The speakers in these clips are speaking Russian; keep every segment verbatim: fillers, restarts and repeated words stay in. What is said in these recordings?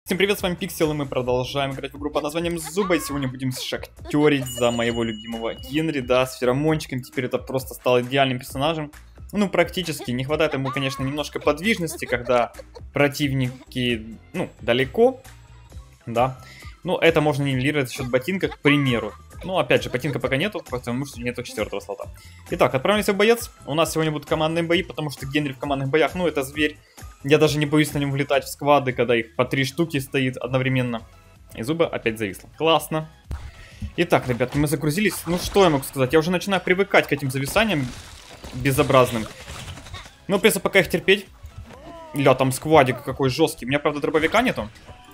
Всем привет, с вами Пиксел, и мы продолжаем играть в игру под названием Зуба. И сегодня будем шахтерить за моего любимого Генри, да, с феромончиком. Теперь это просто стал идеальным персонажем. Ну, практически. Не хватает ему, конечно, немножко подвижности, когда противники, ну, далеко, да. Но это можно нивелировать за счет ботинка, к примеру. Ну, опять же, ботинка пока нету, потому что нету четвертого слота. Итак, отправимся в боец. У нас сегодня будут командные бои, потому что Генри в командных боях, ну, это зверь. Я даже не боюсь на нем влетать в сквады, когда их по три штуки стоит одновременно. И Зуба опять зависла. Классно. Итак, ребятки, мы загрузились. Ну, что я могу сказать? Я уже начинаю привыкать к этим зависаниям безобразным. Но придется пока их терпеть. Ля, там сквадик какой жесткий. У меня, правда, дробовика нету.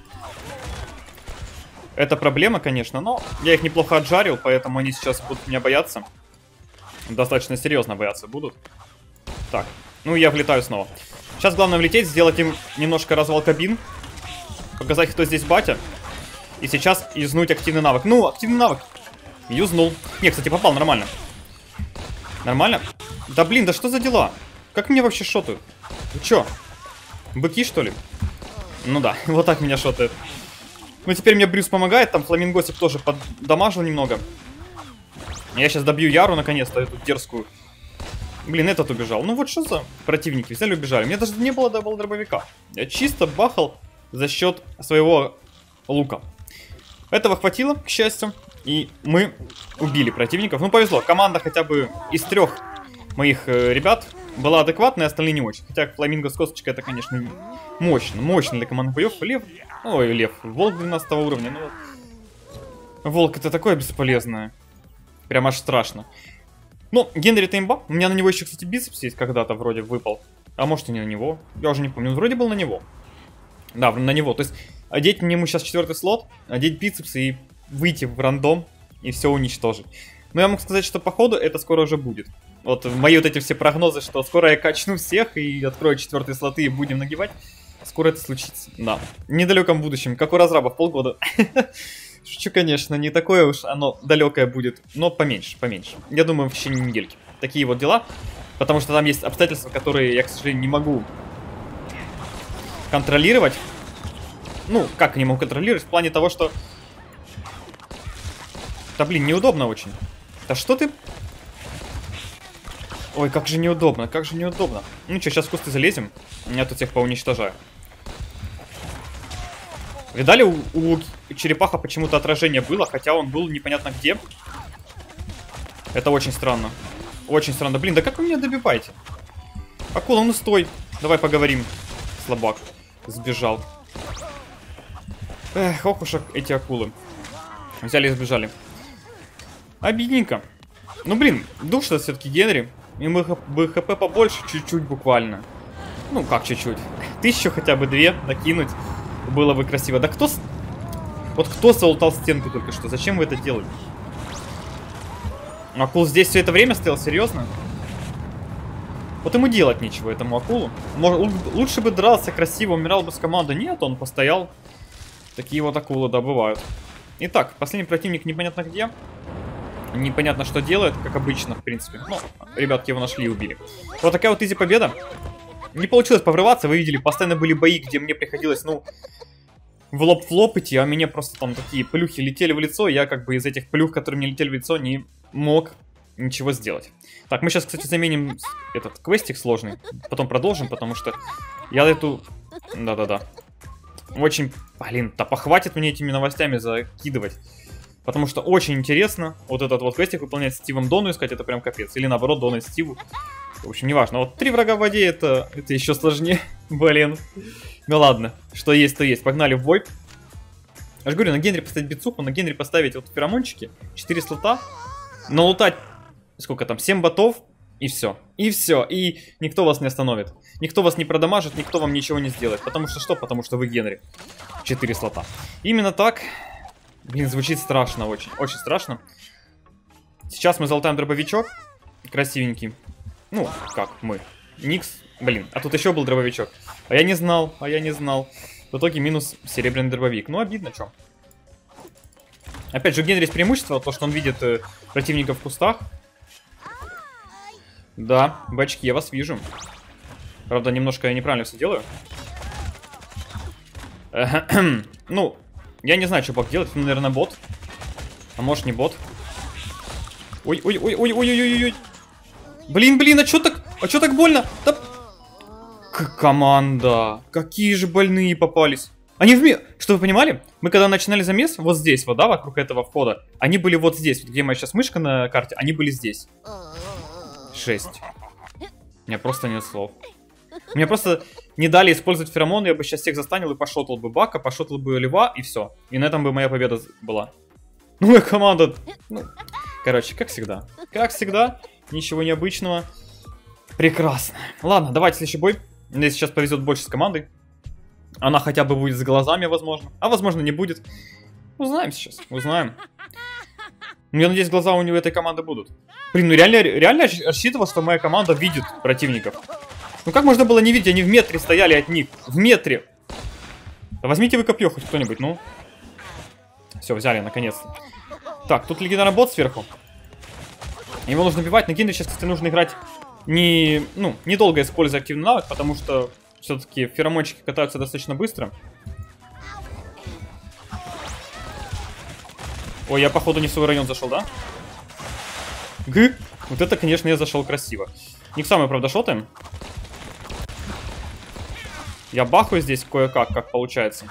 Это проблема, конечно, но я их неплохо отжарил, поэтому они сейчас будут меня бояться. Достаточно серьезно бояться будут. Так, ну я влетаю снова. Сейчас главное влететь, сделать им немножко развал кабин. Показать, кто здесь батя. И сейчас юзнуть активный навык. Ну, активный навык. Юзнул. Не, кстати, попал нормально. Нормально? Да блин, да что за дела? Как меня вообще шотают? Вы чё? Быки, что ли? Ну да, вот так меня шотают. Ну, теперь мне Брюс помогает. Там фламингосик тоже поддамажил немного. Я сейчас добью Яру, наконец-то, эту дерзкую. Блин, этот убежал. Ну вот что за противники? Взяли, убежали. У меня даже не было дабл дробовика. Я чисто бахал за счет своего лука. Этого хватило, к счастью. И мы убили противников. Ну, повезло. Команда хотя бы из трех моих э, ребят была адекватная, остальные не очень. Хотя фламинго с косточкой это, конечно, мощно. Мощно для командных боев. Лев. Ой, лев. Волк двенадцатого уровня. Ну, вот. Волк это такое бесполезное. Прям аж страшно. Ну, Генри-то имба. У меня на него еще, кстати, бицепс есть когда-то вроде выпал. А может и не на него. Я уже не помню. Он вроде был на него. Да, на него. То есть одеть мне ему сейчас четвертый слот, одеть бицепс и выйти в рандом и все уничтожить. Но я могу сказать, что походу это скоро уже будет. Вот мои вот эти все прогнозы, что скоро я качну всех и открою четвертые слоты и будем нагибать. Скоро это случится. Да. В недалеком будущем. Как у разрабов, полгода. Шучу, конечно, не такое уж оно далекое будет, но поменьше, поменьше. Я думаю, в течение недельки. Такие вот дела, потому что там есть обстоятельства, которые я, к сожалению, не могу контролировать. Ну, как не могу контролировать, в плане того, что... Да, блин, неудобно очень. Да что ты... Ой, как же неудобно, как же неудобно. Ну что, сейчас в кусты залезем, я тут всех поуничтожаю. Видали, у, у черепаха почему-то отражение было, хотя он был непонятно где. Это очень странно. Очень странно. Блин, да как вы меня добиваете? Акула, ну стой. Давай поговорим. Слабак. Сбежал. Эх, ох уж эти акулы. Взяли и сбежали. Обидненько. Ну блин, душ-то все-таки Генри. Ему бы хп побольше, чуть-чуть буквально. Ну как чуть-чуть. Тысячу хотя бы две накинуть. Было бы красиво. Да кто... Вот кто залутал стенку только что? Зачем вы это делаете? Акул здесь все это время стоял? Серьезно? Вот ему делать нечего, этому акулу. Может, лучше бы дрался красиво, умирал бы с командой. Нет, он постоял. Такие вот акулы, да, бывают. Итак, последний противник непонятно где. Непонятно, что делает, как обычно, в принципе. Ну, ребятки его нашли и убили. Вот такая вот изи-победа. Не получилось поврываться, вы видели, постоянно были бои, где мне приходилось, ну, в лоб в лоб идти, а мне просто там такие плюхи летели в лицо, и я как бы из этих плюх, которые мне летели в лицо, не мог ничего сделать. Так, мы сейчас, кстати, заменим этот квестик сложный, потом продолжим, потому что я эту... Да-да-да. Очень, блин, да похватит мне этими новостями закидывать. Потому что очень интересно вот этот вот квестик выполнять, Стивом Дону искать, это прям капец. Или наоборот, Дона и Стиву. В общем, неважно. Вот три врага в воде, это, это еще сложнее. Блин. Ну ладно, что есть, то есть. Погнали в бой. Я же говорю, на Генри поставить бицуху, на Генри поставить вот феромончики. четыре слота. Налутать, сколько там, семь ботов. И все. И все. И никто вас не остановит. Никто вас не продамажит, никто вам ничего не сделает. Потому что что? Потому что вы Генри. четыре слота. Именно так. Блин, звучит страшно очень. Очень страшно. Сейчас мы залутаем дробовичок. Красивенький. Ну, как мы. Никс. Блин, а тут еще был дробовичок. А я не знал, а я не знал. В итоге минус серебряный дробовик. Ну, обидно, что. Опять же, у Генри есть преимущество, то, что он видит э, противников в кустах. Да, бачки, я вас вижу. Правда, немножко я неправильно все делаю. Ну, я не знаю, что бот делать. Ну, наверное, бот. А может, не бот. Ой-ой-ой-ой-ой-ой-ой-ой. Блин, блин, а чё так... А чё так больно? Да... К команда. Какие же больные попались. Они в ми... Что вы понимали? Мы когда начинали замес, вот здесь, вот, да, вокруг этого входа, они были вот здесь, вот где моя сейчас мышка на карте, они были здесь. Шесть. У меня просто нет слов. Мне просто не дали использовать феромон, я бы сейчас всех застанил и пошотал бы Бака, пошотал бы Льва, и все. И на этом бы моя победа была. Ну, моя команда... Ну, короче, как всегда. Как всегда, ничего необычного. Прекрасно. Ладно, давайте следующий бой. Мне сейчас повезет больше с командой. Она хотя бы будет с глазами, возможно. А возможно, не будет. Узнаем сейчас, узнаем. Ну, я надеюсь, глаза у него этой команды будут. Блин, ну реально, реально рассчитывал, что моя команда видит противников. Ну как можно было не видеть? Они в метре стояли от них. В метре. Да возьмите вы копье хоть кто-нибудь, ну. Все, взяли, наконец-то. Так, тут легендарный бот сверху. Его нужно убивать. На Гендре сейчас, кстати, нужно играть не, ну, недолго, используя активный навык, потому что все-таки феромончики катаются достаточно быстро. Ой, я, походу, не в свой район зашел, да? Г. Вот это, конечно, я зашел красиво. Никса мы, правда, шотаем. Я бахаю здесь кое-как, как получается.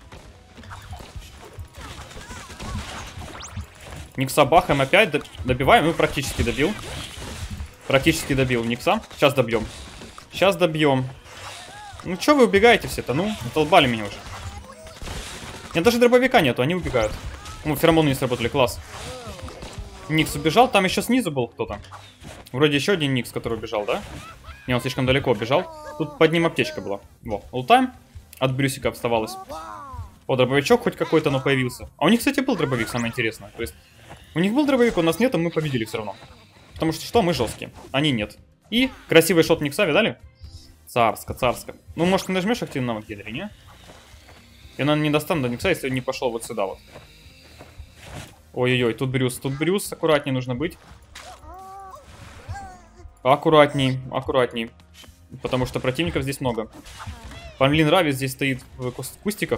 Никса бахаем опять, добиваем, ну практически добил. Практически добил Никса. Сейчас добьем. Сейчас добьем. Ну что вы убегаете все-то? Ну, долбали меня уже. Нет, даже дробовика нету, они убегают. Ну, феромоны не сработали, класс. Никс убежал, там еще снизу был кто-то. Вроде еще один Никс, который убежал, да? Не, он слишком далеко убежал. Тут под ним аптечка была. Во, ултаем. От Брюсика оставалось. О, дробовичок хоть какой-то, но появился. А у них, кстати, был дробовик, самое интересное. То есть, у них был дробовик, у нас нет, а мы победили все равно. Потому что что? Мы жесткие. Они нет. И красивый шот Никса, видали? Царско, царско. Ну, может, ты нажмешь активный навык Генри, не? Я, наверное, не достану до Никса, если он не пошел вот сюда вот. Ой-ой-ой, тут Брюс, тут Брюс, аккуратнее нужно быть. Аккуратней, аккуратней. Потому что противников здесь много. Панлин Рави здесь стоит в кустиках.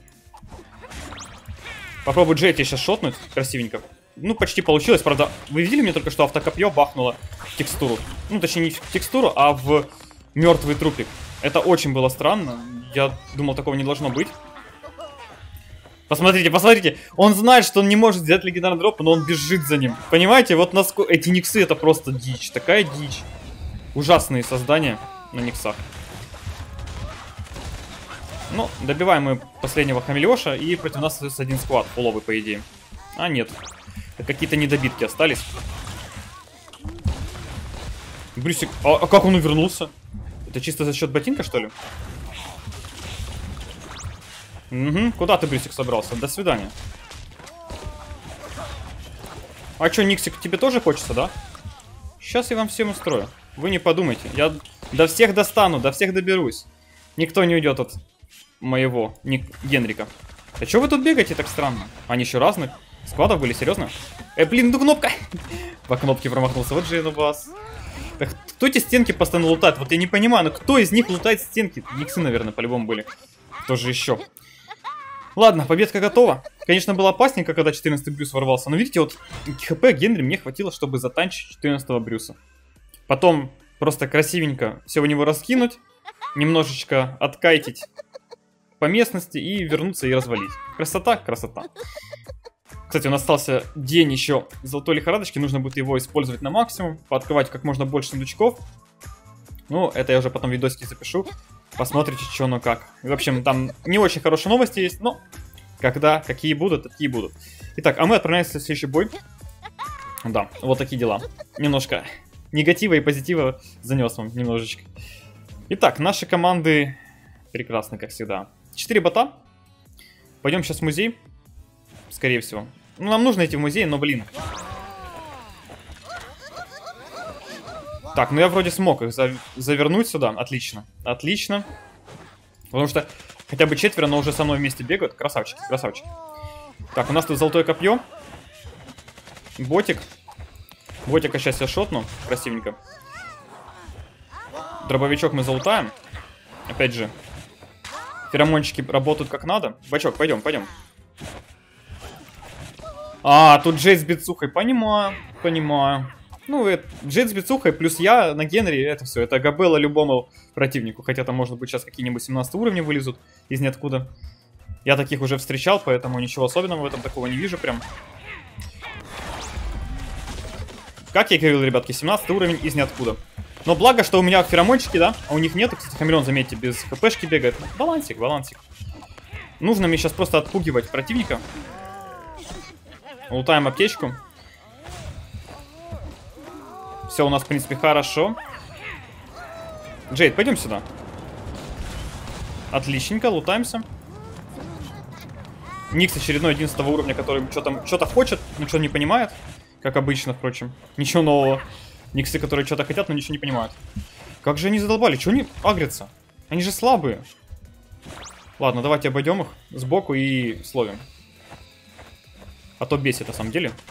Попробую Джети сейчас шотнуть красивенько. Ну, почти получилось, правда. Вы видели мне только что автокопье бахнуло в текстуру? Ну, точнее, не в текстуру, а в мертвый трупик. Это очень было странно. Я думал, такого не должно быть. Посмотрите, посмотрите. Он знает, что он не может взять легендарный дроп, но он бежит за ним. Понимаете, вот насколько... Эти Никсы, это просто дичь. Такая дичь. Ужасные создания на Никсах. Ну, добиваем мы последнего Хамелеоша, и против нас остается один сквад, фуловый, по идее. А, нет. Какие-то недобитки остались. Брюсик... А, а как он увернулся? Это чисто за счет ботинка, что ли? Угу. Куда ты, Брюсик, собрался? До свидания. А чё, Никсик, тебе тоже хочется, да? Сейчас я вам всем устрою. Вы не подумайте. Я до всех достану, до всех доберусь. Никто не уйдет от моего Ник... Генрика. А чё вы тут бегаете так странно? Они еще разных складов были, серьезно? Э, блин, ну кнопка! По кнопке промахнулся. Вот же я на вас. Так, кто эти стенки постоянно лутает? Вот я не понимаю, но кто из них лутает стенки? Никсы, наверное, по-любому были. Кто же еще? Ладно, победка готова. Конечно, было опасненько, когда четырнадцатый Брюс ворвался. Но видите, вот хп Генри мне хватило, чтобы затанчить четырнадцатого Брюса. Потом просто красивенько все у него раскинуть. Немножечко откайтить по местности и вернуться и развалить. Красота, красота. Кстати, у нас остался день еще золотой лихорадочки. Нужно будет его использовать на максимум. Пооткрывать как можно больше сундучков. Ну, это я уже потом видосики запишу. Посмотрите, что оно как. В общем, там не очень хорошие новости есть, но когда какие будут, такие будут. Итак, а мы отправляемся в следующий бой. Да, вот такие дела. Немножко негатива и позитива занес вам немножечко. Итак, наши команды прекрасны, как всегда. Четыре бота. Пойдем сейчас в музей. Скорее всего. Ну, нам нужно идти в музей, но, блин. Так, ну я вроде смог их за завернуть сюда. Отлично. Отлично. Потому что хотя бы четверо, но уже со мной вместе бегают. Красавчики, красавчики. Так, у нас тут золотое копье. Ботик. Ботика сейчас я шотну. Красивенько. Дробовичок мы залутаем. Опять же. Феромончики работают как надо. Бачок, пойдем, пойдем. А, тут Джейд с бицухой. Понимаю, понимаю. Ну, это, Джейд с бицухой плюс я на Генри, это все. Это габелла любому противнику. Хотя там, может быть, сейчас какие-нибудь семнадцать уровни вылезут из ниоткуда. Я таких уже встречал, поэтому ничего особенного в этом такого не вижу прям. Как я и говорил, ребятки, семнадцатый уровень из ниоткуда. Но благо, что у меня феромончики, да, а у них нет. Кстати, Хамелеон, заметьте, без хпшки бегает. Балансик, балансик. Нужно мне сейчас просто отпугивать противника. Лутаем аптечку. Все у нас, в принципе, хорошо. Джейд, пойдем сюда. Отличненько, лутаемся. Никс очередной одиннадцатого уровня, который что-то что-то хочет, ничего не понимает. Как обычно, впрочем. Ничего нового. Никсы, которые что-то хотят, но ничего не понимают. Как же они задолбали? Чего они агрятся? Они же слабые. Ладно, давайте обойдем их сбоку и словим. А то бесит, на самом деле.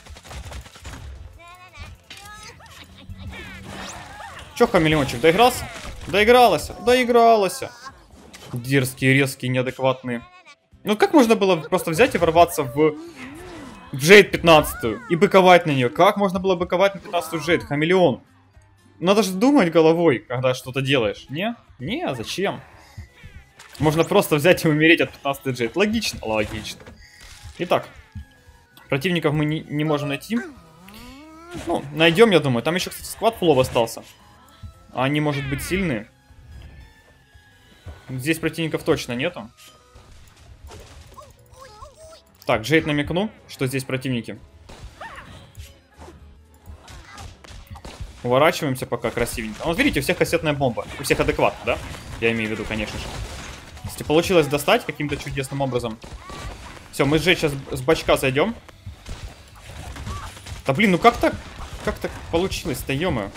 Че, хамелеончик, доигрался? Доигралась, доигралась. Дерзкие, резкие, неадекватные. Ну как можно было просто взять и ворваться в Джейд пятнадцатую и быковать на нее? Как можно было быковать на пятнадцатую Джейд? Хамелеон. Надо же думать головой, когда что-то делаешь. Не? Не, зачем? Можно просто взять и умереть от пятнадцатой Джейд. Логично? Логично. Итак, противников мы не, не можем найти. Ну, найдем, я думаю. Там еще, кстати, сквад фулов остался. А они, может быть, сильные. Здесь противников точно нету. Так, Джейд намекну, что здесь противники. Уворачиваемся пока красивенько. Вот видите, у всех кассетная бомба. У всех адекватно, да? Я имею в виду, конечно же. Если получилось достать каким-то чудесным образом. Все, мы с Джейд сейчас с бачка зайдем. Да блин, ну как так? Как так получилось-то, ё-моё.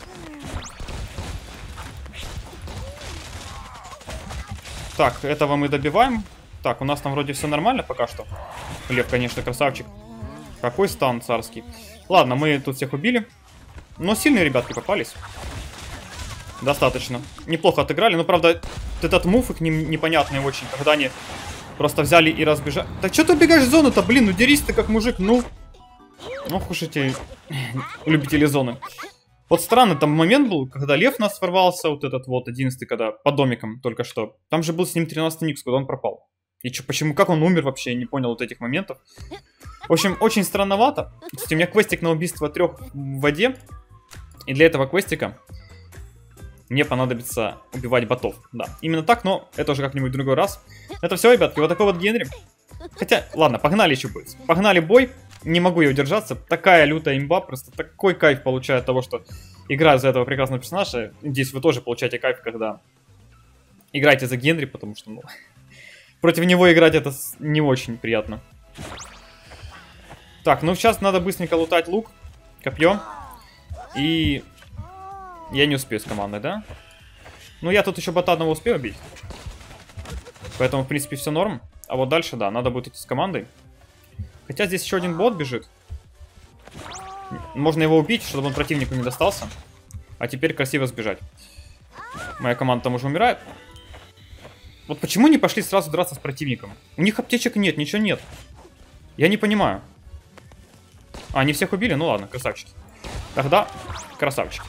Так, этого мы добиваем. Так, у нас там вроде все нормально пока что. Лев, конечно, красавчик. Какой стан царский. Ладно, мы тут всех убили. Но сильные ребятки попались. Достаточно. Неплохо отыграли. Но, правда, этот мув их не, непонятный очень. Когда они просто взяли и разбежали. Так что ты убегаешь в зону-то, блин? Ну дерись ты как мужик, ну. Ох уж эти любители зоны. Вот странный там момент был, когда Лев нас ворвался, вот этот вот одиннадцатый, когда по домикам только что. Там же был с ним тринадцатый Никс, куда он пропал. И чё, почему, как он умер вообще, я не понял вот этих моментов. В общем, очень странновато. Кстати, у меня квестик на убийство трех в воде. И для этого квестика мне понадобится убивать ботов. Да, именно так, но это уже как-нибудь в другой раз. Это все, ребятки, вот такой вот Генри. Хотя, ладно, погнали еще бой. Погнали бой. Не могу я удержаться. Такая лютая имба, просто такой кайф получаю от того, что играю за этого прекрасного персонажа. Надеюсь, вы тоже получаете кайф, когда играете за Генри, потому что, ну, против него играть это не очень приятно. Так, ну сейчас надо быстренько лутать лук, копье. И я не успею с командой, да? Ну, я тут еще бота одного успею убить. Поэтому, в принципе, все норм. А вот дальше, да, надо будет идти с командой. Хотя здесь еще один бот бежит. Можно его убить, чтобы он противнику не достался. А теперь красиво сбежать. Моя команда там уже умирает. Вот почему не пошли сразу драться с противником? У них аптечек нет, ничего нет. Я не понимаю. А, они всех убили? Ну ладно, красавчики. Тогда красавчики.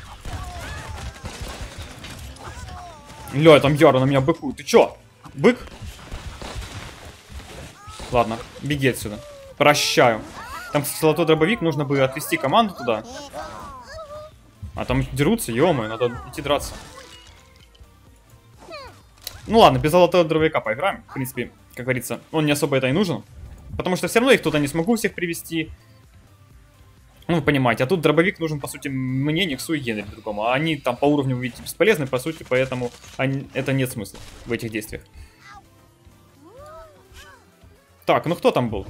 Ля, там Яра на меня быкует. Ты чё? Бык? Ладно, беги отсюда. Прощаю. Там, кстати, золотой дробовик, нужно бы отвести команду туда. А там дерутся, ё-моё, надо идти драться. Ну ладно, без золотого дробовика поиграем. В принципе, как говорится, он не особо это и нужен. Потому что все равно их туда не смогу всех привести. Ну, вы понимаете, а тут дробовик нужен, по сути, мне, Никсу и Генри другому. А они там по уровню, вы видите, бесполезны, по сути, поэтому они... это нет смысла в этих действиях. Так, ну кто там был?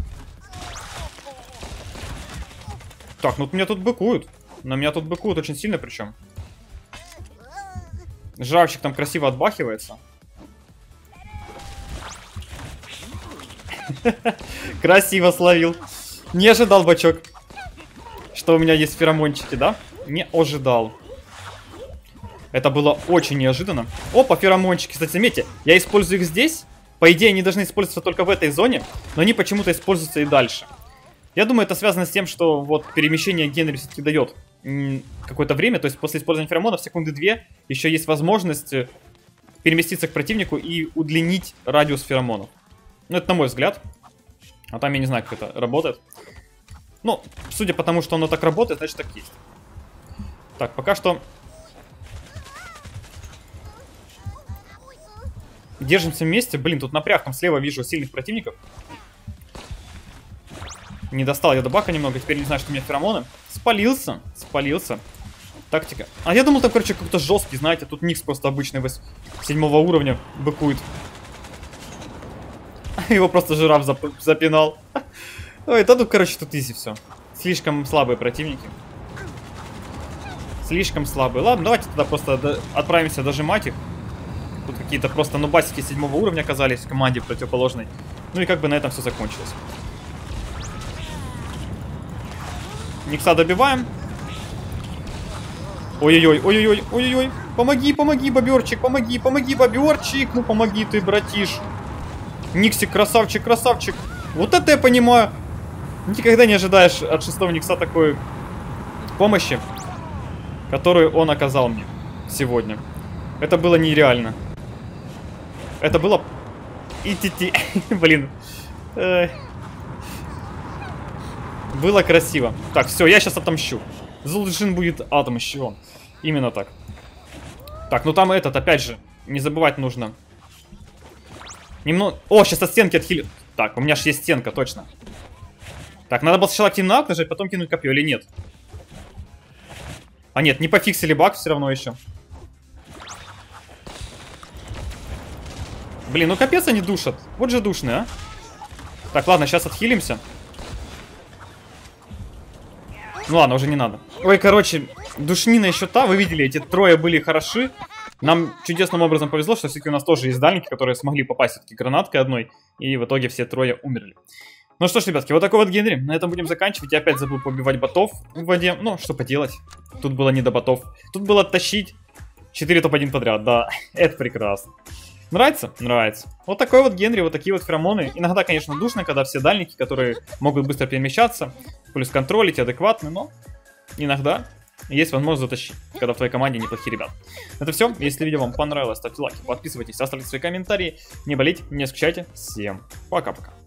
Так, ну меня тут быкуют. На меня тут быкуют очень сильно причем. Жравчик там красиво отбахивается. Красиво словил. Не ожидал, бачок, что у меня есть феромончики, да? Не ожидал. Это было очень неожиданно. Опа, феромончики. Кстати, заметьте, я использую их здесь, По идее, они должны использоваться только в этой зоне, но они почему-то используются и дальше. Я думаю, это связано с тем, что вот перемещение Генри все-таки дает какое-то время, то есть после использования феромонов секунды две еще есть возможность переместиться к противнику и удлинить радиус феромонов. Ну, это на мой взгляд. А там я не знаю, как это работает. Ну, судя по тому, что оно так работает, значит так есть. Так, пока что... Держимся вместе. Блин, тут напряг, там слева вижу сильных противников. Не достал я до бака немного, теперь не знаю, что у меня феромоны. Спалился, спалился. Тактика. А я думал, там, короче, какой-то жесткий, знаете, тут Никс просто обычный седьмого уровня быкует. Его просто жираф зап запинал. Ой, да тут, короче, тут изи все. Слишком слабые противники. Слишком слабые. Ладно, давайте тогда просто до... отправимся дожимать их. Тут какие-то просто нубасики седьмого уровня оказались в команде противоположной. Ну и как бы на этом все закончилось. Никса добиваем. Ой-ой-ой, ой-ой-ой, ой-ой-ой. Помоги, помоги, боберчик, помоги, помоги, боберчик. Ну помоги ты, братиш. Никсик, красавчик, красавчик. Вот это я понимаю. Никогда не ожидаешь от шестого Никса такой помощи, которую он оказал мне сегодня. Это было нереально. Это было... И-ти-ти. Блин. Было красиво. Так, все, я сейчас отомщу. Зулджин будет отомщен. Именно так. Так, ну там этот, опять же, не забывать нужно. Немного... О, сейчас от стенки отхилю. Так, у меня же есть стенка, точно. Так, надо было сначала кинак нажать, потом кинуть копье, или нет? А нет, не пофиксили баг все равно еще. Блин, ну капец они душат. Вот же душные, а. Так, ладно, сейчас отхилимся. Ну ладно, уже не надо. Ой, короче, душнина еще та. Вы видели, эти трое были хороши. Нам чудесным образом повезло, что все-таки у нас тоже есть дальники, которые смогли попасть все-таки гранаткой одной. И в итоге все трое умерли. Ну что ж, ребятки, вот такой вот Генри. На этом будем заканчивать. Я опять забыл побивать ботов в воде. Ну, что поделать. Тут было не до ботов. Тут было тащить четыре топ один подряд. Да, это прекрасно. Нравится? Нравится. Вот такой вот Генри, вот такие вот феромоны. Иногда, конечно, душно, когда все дальники, которые могут быстро перемещаться, плюс контролить, адекватны, но иногда есть возможность затащить, когда в твоей команде неплохие ребята. Это все. Если видео вам понравилось, ставьте лайки, подписывайтесь, оставляйте свои комментарии. Не болейте, не скучайте. Всем пока-пока.